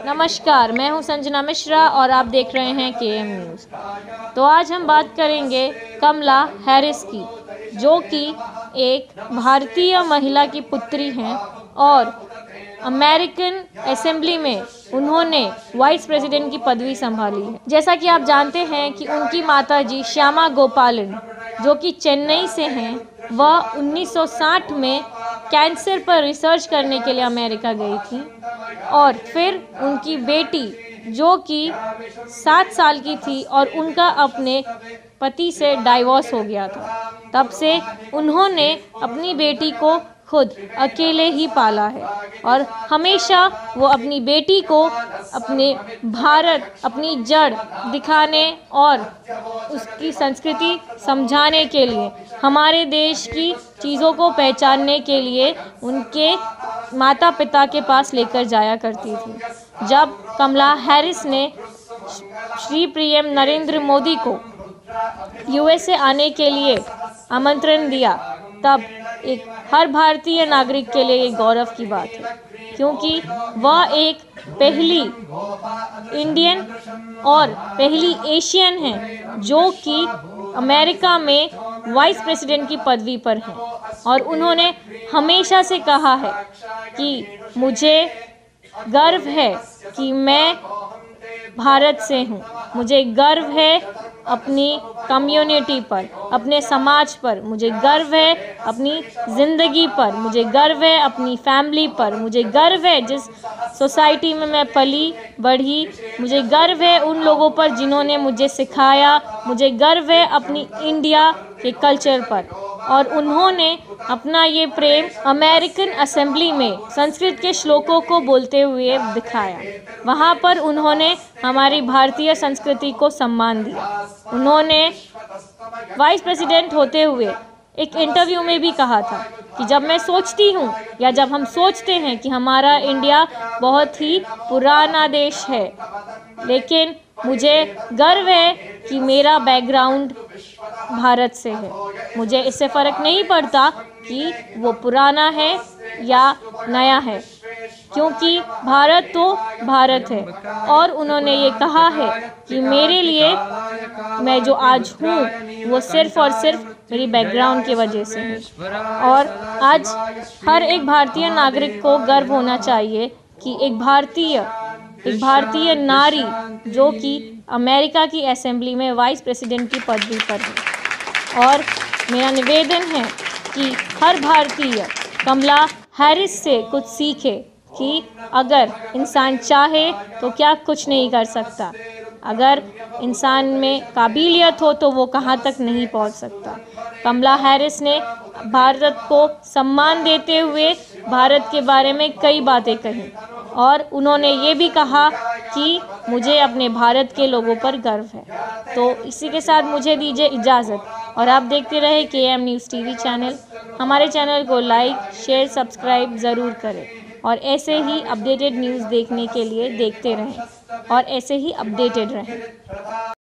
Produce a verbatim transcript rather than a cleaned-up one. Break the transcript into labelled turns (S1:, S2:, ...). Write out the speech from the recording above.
S1: नमस्कार, मैं हूं संजना मिश्रा और आप देख रहे हैं के एम न्यूज़। तो आज हम बात करेंगे कमला हैरिस की, जो कि एक भारतीय महिला की पुत्री हैं और अमेरिकन असेंबली में उन्होंने वाइस प्रेसिडेंट की पदवी संभाली है। जैसा कि आप जानते हैं कि उनकी माताजी श्यामा गोपालन, जो कि चेन्नई से हैं, वह उन्नीस सौ साठ में कैंसर पर रिसर्च करने के लिए अमेरिका गई थी और फिर उनकी बेटी, जो कि सात साल की थी और उनका अपने पति से डाइवोर्स हो गया था, तब से उन्होंने अपनी बेटी को खुद अकेले ही पाला है और हमेशा वो अपनी बेटी को अपने भारत, अपनी जड़ दिखाने और उसकी संस्कृति समझाने के लिए, हमारे देश की चीज़ों को पहचानने के लिए उनके माता पिता के पास लेकर जाया करती थी। जब कमला हैरिस ने श्री पीएम नरेंद्र मोदी को यूएसए आने के लिए आमंत्रण दिया, तब एक हर भारतीय नागरिक के लिए एक गौरव की बात है, क्योंकि वह एक पहली इंडियन और पहली एशियन है जो कि अमेरिका में वाइस प्रेसिडेंट की पदवी पर हैं और उन्होंने हमेशा से कहा है कि मुझे गर्व है कि मैं भारत से हूँ, मुझे गर्व है अपनी कम्युनिटी पर, अपने समाज पर, मुझे गर्व है अपनी ज़िंदगी पर, मुझे गर्व है अपनी फैमिली पर, मुझे गर्व है जिस सोसाइटी में मैं पली बढ़ी, मुझे गर्व है उन लोगों पर जिन्होंने मुझे सिखाया, मुझे गर्व है अपनी इंडिया के कल्चर पर। और उन्होंने अपना ये प्रेम अमेरिकन असेंबली में संस्कृत के श्लोकों को बोलते हुए दिखाया। वहाँ पर उन्होंने हमारी भारतीय संस्कृति को सम्मान दिया। उन्होंने वाइस प्रेसिडेंट होते हुए एक इंटरव्यू में भी कहा था कि जब मैं सोचती हूँ या जब हम सोचते हैं कि हमारा इंडिया बहुत ही पुराना देश है, लेकिन मुझे गर्व है कि मेरा बैकग्राउंड भारत से है। मुझे इससे फ़र्क नहीं पड़ता कि वो पुराना है या नया है, क्योंकि भारत तो भारत है। और उन्होंने ये कहा है कि मेरे लिए मैं जो आज हूँ वो सिर्फ़ और सिर्फ मेरी बैकग्राउंड की वजह से है। और आज हर एक भारतीय नागरिक को गर्व होना चाहिए कि एक भारतीय एक भारतीय नारी जो कि अमेरिका की असेंबली में वाइस प्रेसिडेंट की पदवी पर है। और मेरा निवेदन है कि हर भारतीय कमला हैरिस से कुछ सीखे कि अगर इंसान चाहे तो क्या कुछ नहीं कर सकता, अगर इंसान में काबिलियत हो तो वो कहाँ तक नहीं पहुंच सकता। कमला हैरिस ने भारत को सम्मान देते हुए भारत के बारे में कई बातें कही और उन्होंने ये भी कहा कि मुझे अपने भारत के लोगों पर गर्व है। तो इसी के साथ मुझे दीजिए इजाज़त और आप देखते रहे K M news TV channel. हमारे चैनल को लाइक, शेयर, सब्सक्राइब ज़रूर करें और ऐसे ही अपडेटेड न्यूज़ देखने के लिए देखते रहें और ऐसे ही अपडेटेड रहें।